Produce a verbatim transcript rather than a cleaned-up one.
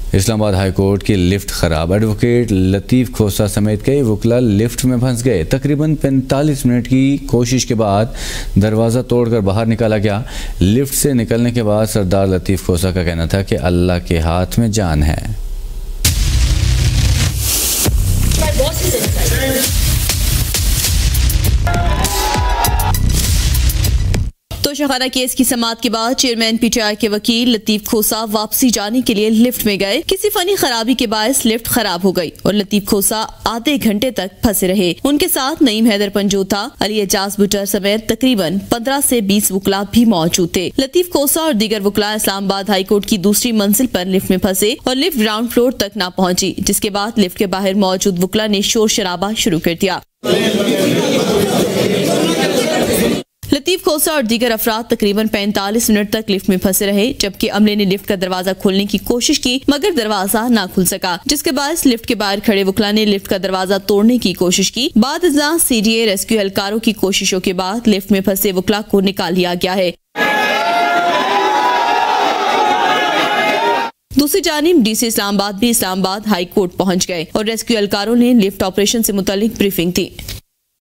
Islamabad high court की lift खराब, advocate Latif Khosa समेत कई वकला लिफ्ट में फंस गए। तकरीबन पैंतालीस मिनट की कोशिश के बाद दरवाज़ा तोड़कर बाहर निकाला गया। लिफ्ट से निकलने के बाद सरदार लतीफ़ खोसा का कहना था कि अल्लाह के हाथ में जान है। तोशाखाना केस की समाअत के बाद चेयरमैन पीटीआई के वकील लतीफ खोसा वापसी जाने के लिए लिफ्ट में गए। किसी फनी खराबी के बायस लिफ्ट खराब हो गई और लतीफ खोसा आधे घंटे तक फंसे रहे। उनके साथ नईम हैदर पंजोथा, अली एजाज बुटर समेत तकरीबन पंद्रह से बीस वकला भी मौजूद थे। लतीफ खोसा और दीगर वकला इस्लामाबाद हाई कोर्ट की दूसरी मंजिल पर लिफ्ट में फंसे और लिफ्ट ग्राउंड फ्लोर तक न पहुंची, जिसके बाद लिफ्ट के बाहर मौजूद वकला ने शोर शराबा शुरू कर दिया। लतीफ खोसा और दीगर अफराद तकरीबन पैंतालीस मिनट तक लिफ्ट में फंसे रहे, जबकि अमले ने लिफ्ट का दरवाजा खोलने की कोशिश की मगर दरवाजा ना खुल सका, जिसके बाद लिफ्ट के बाहर खड़े वकला ने लिफ्ट का दरवाजा तोड़ने की कोशिश की। बाद इज़्ज़ा सीडीए रेस्क्यू एहलकारों की कोशिशों के बाद लिफ्ट में फंसे वकला को निकाल लिया गया है। दूसरी जानिब डीसी इस्लामाबाद भी इस्लामाबाद हाई कोर्ट पहुंच गए और रेस्क्यू एहलकारों ने लिफ्ट ऑपरेशन से मुतालिक ब्रीफिंग दी।